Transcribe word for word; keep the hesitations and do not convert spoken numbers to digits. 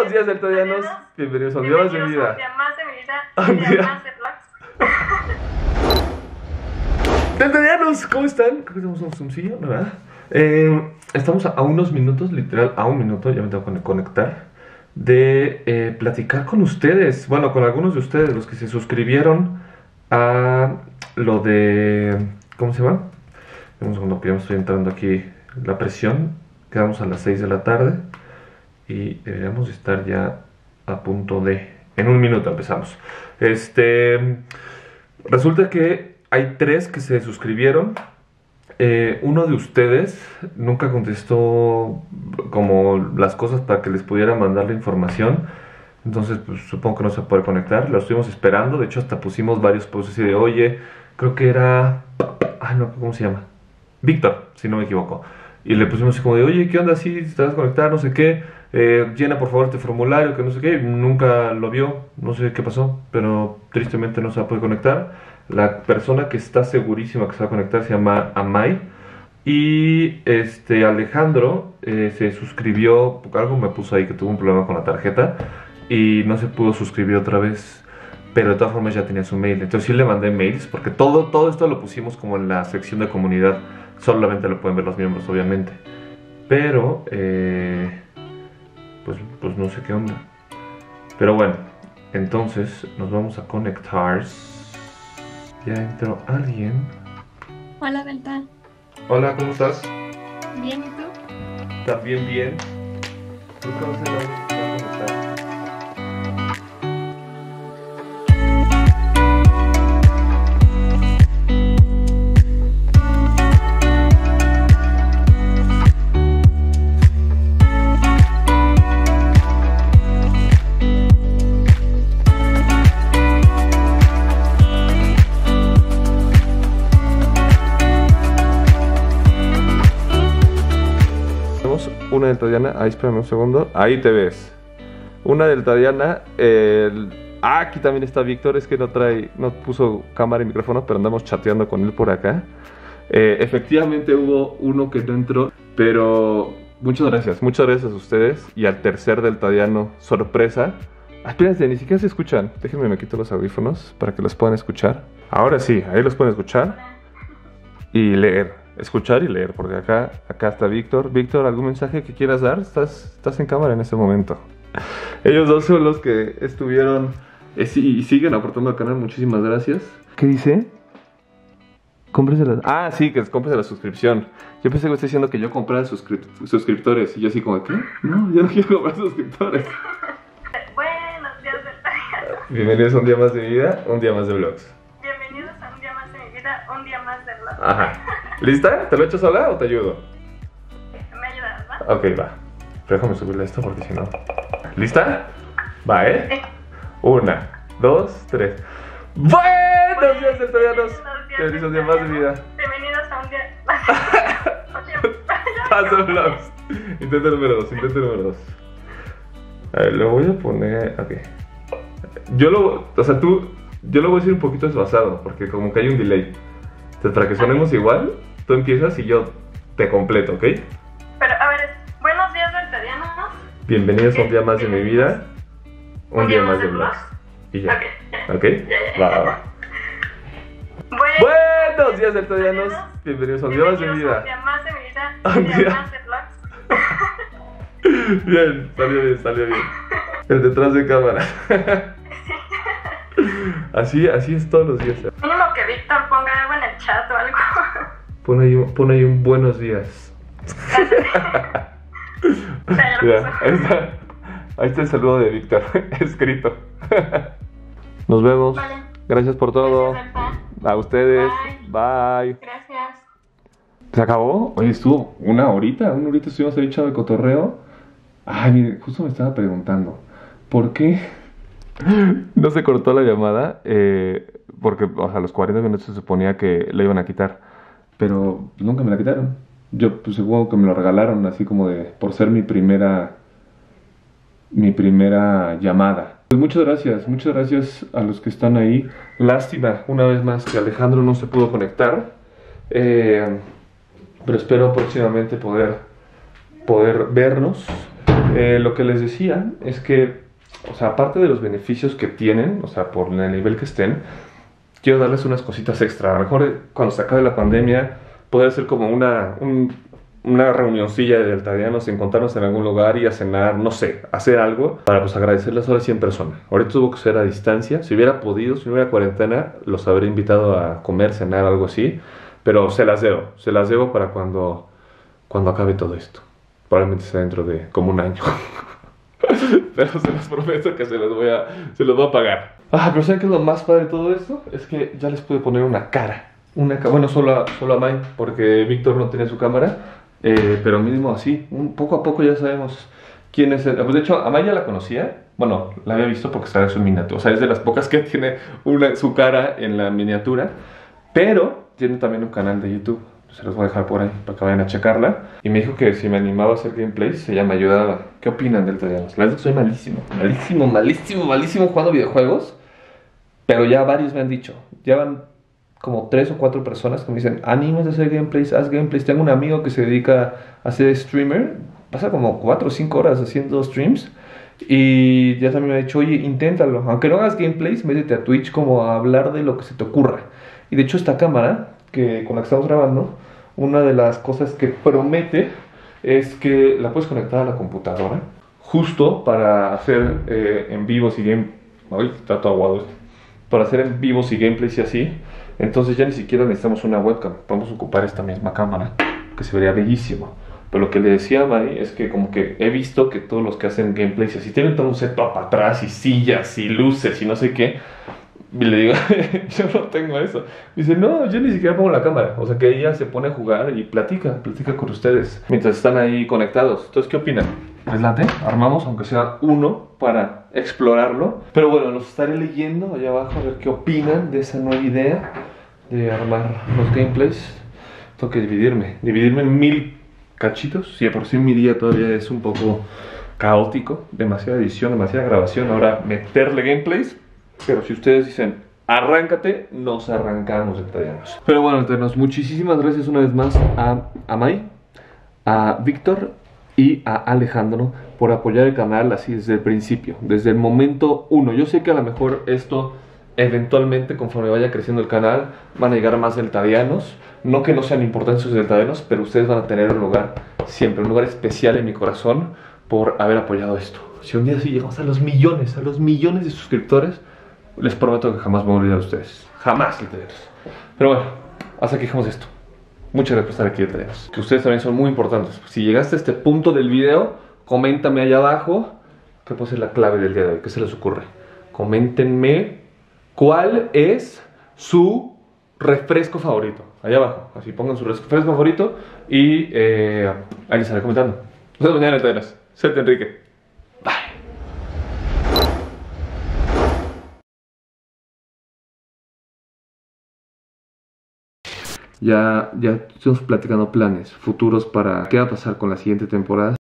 Buenos días, deltadianos. Bienvenidos a un día más de mi vida. Un día más de mi vida. Un día más de vlogs. Deltadianos, ¿cómo están? Creo que tenemos un zoomcillo, ¿verdad? Eh, estamos a unos minutos, literal, a un minuto, ya me tengo que conectar, de eh, platicar con ustedes. Bueno, con algunos de ustedes, los que se suscribieron a lo de... ¿Cómo se llama? Un segundo que ya me estoy entrando aquí la presión. Quedamos a las seis de la tarde y deberíamos estar ya a punto de... En un minuto empezamos. Este... Resulta que hay tres que se suscribieron. Eh, uno de ustedes nunca contestó como las cosas para que les pudiera mandar la información. Entonces pues supongo que no se puede conectar. Lo estuvimos esperando. De hecho hasta pusimos varios posts así de oye, creo que era... Ah, no, ¿cómo se llama? Víctor, si no me equivoco. Y le pusimos así como de oye, ¿qué onda? Si te vas a conectar, no sé qué. Eh, llena por favor este formulario, que no sé qué. Nunca lo vio, no sé qué pasó, pero tristemente no se va a poder conectar. La persona que está segurísima que se va a conectar se llama Amay. Y este Alejandro eh, se suscribió, porque algo me puso ahí que tuvo un problema con la tarjeta y no se pudo suscribir otra vez. Pero de todas formas ya tenía su mail. Entonces sí le mandé mails, porque todo, todo esto lo pusimos como en la sección de comunidad. Solamente lo pueden ver los miembros, obviamente. Pero, eh, pues, pues no sé qué onda. Pero bueno, entonces nos vamos a conectar. Ya entró alguien. Hola, Delta. Hola, ¿cómo estás? Bien, ¿y tú? También bien. ¿Tú cómo estás? Una deltadiana, ahí espérame un segundo, ahí te ves. Una deltadiana, el... ah, aquí también está Víctor, es que no trae, no puso cámara y micrófono, pero andamos chateando con él por acá. Eh, efectivamente hubo uno que no entró, pero muchas gracias, muchas gracias a ustedes. Y al tercer deltadiano, sorpresa. Ah, espérense, ni siquiera se escuchan. Déjenme me quito los audífonos para que los puedan escuchar. Ahora sí, ahí los pueden escuchar y leer. Escuchar y leer, porque acá, acá está Víctor. Víctor, ¿algún mensaje que quieras dar? Estás, estás en cámara en este momento. Ellos dos son los que estuvieron eh, y siguen aportando al canal. Muchísimas gracias. ¿Qué dice? Cómprese la... Ah, sí, que cómprese la suscripción. Yo pensé que me está diciendo que yo comprara suscrip... suscriptores. Y yo así como, ¿qué? No, yo no quiero comprar suscriptores. Buenos días, Delta. Bienvenidos a un día más de mi vida, un día más de vlogs. Bienvenidos a un día más de mi vida, un día más de vlogs. Ajá. ¿Lista? ¿Te lo echo sola o te ayudo? ¿Me ayudas, va? Ok, va. Pero déjame subirle esto porque si no... ¿Lista? Va, ¿eh? Sí. Una, dos, tres. ¡Buenos días, deltadianos! Bienvenidos a un día más de mi vida. Bienvenidos a un día... un día... Paso vlogs. Intento número dos, intento número dos. A ver, lo voy a poner... Ok. Yo lo... O sea, tú... Yo lo voy a decir un poquito desfasado porque como que hay un delay. Entonces, para que sonemos igual, tú empiezas y yo te completo, ¿ok? Pero, a ver, buenos días, deltadianos. Bienvenidos a un día más de mi vida. Un, un día, día más de vlogs. Y ya. ¿Ok? ¿Ok? Va, va, va. Bueno, Buenos días, deltadianos. Bienvenidos a un día más de mi vida. Un día más de mi vida. Un día, día más de vlogs. Bien, salió bien, salió bien. El detrás de cámara. Así, así es todos los días. Mínimo que Víctor ponga algo en el chat o algo. Pon ahí, un, pon ahí un buenos días. Mira, ahí está. Ahí está el saludo de Víctor, escrito. Nos vemos. Vale. Gracias por todo. Gracias, a ustedes. Bye. Bye. Gracias. ¿Se acabó? Oye, estuvo una horita, una horita estuvimos ahí echado de cotorreo. Ay, mire, justo me estaba preguntando, ¿por qué no se cortó la llamada? Eh, porque, o sea, a los cuarenta minutos se suponía que la iban a quitar, pero nunca me la quitaron. Yo, pues, supongo que me lo regalaron, así como de, por ser mi primera, mi primera llamada. Pues muchas gracias, muchas gracias a los que están ahí. Lástima, una vez más, que Alejandro no se pudo conectar. Eh, pero espero próximamente poder, poder vernos. Eh, lo que les decía es que, o sea, aparte de los beneficios que tienen, o sea, por el nivel que estén, quiero darles unas cositas extra. A lo mejor eh, cuando se acabe la pandemia, poder hacer como una, un, una reunioncilla de deltadianos, encontrarnos en algún lugar y a cenar, no sé, hacer algo para pues agradecerles ahora sí en persona. Ahorita tuvo que ser a distancia. Si hubiera podido, si no hubiera cuarentena, los habría invitado a comer, cenar, algo así. Pero se las debo, se las debo para cuando, cuando acabe todo esto. Probablemente sea dentro de como un año. Pero se los prometo que se los voy a, se los voy a pagar. Ah, pero ¿saben qué es lo más padre de todo esto? Es que ya les pude poner una cara. Una ca bueno, solo a, solo a May, porque Víctor no tiene su cámara. Eh, pero mínimo así, un poco a poco ya sabemos quién es el... Pues de hecho, a May ya la conocía. Bueno, la había visto porque estaba en su miniatura. O sea, es de las pocas que tiene una, su cara en la miniatura. Pero tiene también un canal de YouTube. Se los voy a dejar por ahí para que vayan a checarla. Y me dijo que si me animaba a hacer gameplays, ella me ayudaba. ¿Qué opinan del Deltadianos? La verdad es que soy malísimo. Malísimo, malísimo, malísimo jugando videojuegos. Pero ya varios me han dicho. Llevan como tres o cuatro personas que me dicen: anímate a hacer gameplays, haz gameplays. Tengo un amigo que se dedica a ser streamer. Pasa como cuatro o cinco horas haciendo streams. Y ya también me ha dicho: oye, inténtalo. Aunque no hagas gameplays, métete a Twitch como a hablar de lo que se te ocurra. Y de hecho esta cámara que con la que estamos grabando, una de las cosas que promete es que la puedes conectar a la computadora justo para hacer eh, en vivos y game... Ay, está todo aguado esto. Para hacer en vivos y gameplays y así. Entonces ya ni siquiera necesitamos una webcam. Podemos ocupar esta misma cámara, que se vería bellísimo. Pero lo que le decía a Mari es que como que he visto que todos los que hacen gameplays y así tienen todo un setup para atrás y sillas y luces y no sé qué. Y le digo: yo no tengo eso. Dice: no, yo ni siquiera pongo la cámara. O sea que ella se pone a jugar y platica, platica con ustedes mientras están ahí conectados. Entonces, ¿qué opinan? ¿Les late? Armamos, aunque sea uno, para explorarlo. Pero bueno, los estaré leyendo allá abajo a ver qué opinan de esa nueva idea de armar los gameplays. Tengo que dividirme, dividirme en mil cachitos. Si de por sí mi día todavía es un poco caótico, demasiada edición, demasiada grabación. Ahora meterle gameplays. Pero si ustedes dicen: arráncate, nos arrancamos, Deltadianos. Pero bueno, Deltadianos, muchísimas gracias una vez más a, a May, a Víctor y a Alejandro por apoyar el canal así desde el principio, desde el momento uno. Yo sé que a lo mejor esto, eventualmente, conforme vaya creciendo el canal, van a llegar más Deltadianos. No que no sean importantes sus Deltadianos, pero ustedes van a tener un lugar siempre, un lugar especial en mi corazón por haber apoyado esto. Si un día sí llegamos a los millones, a los millones de suscriptores, les prometo que jamás me voy a olvidar de ustedes. Jamás, Deltadianos. Pero bueno, hasta aquí dejamos esto. Muchas gracias por estar aquí, Deltadianos. Que ustedes también son muy importantes. Si llegaste a este punto del video, coméntame allá abajo qué puede ser la clave del día de hoy. ¿Qué se les ocurre? Coméntenme cuál es su refresco favorito. Allá abajo. Así pongan su refresco favorito y eh, ahí les estaré comentando. Nos vemos mañana, Deltadianos. Soy Enrique. Ya, ya estamos platicando planes futuros para qué va a pasar con la siguiente temporada.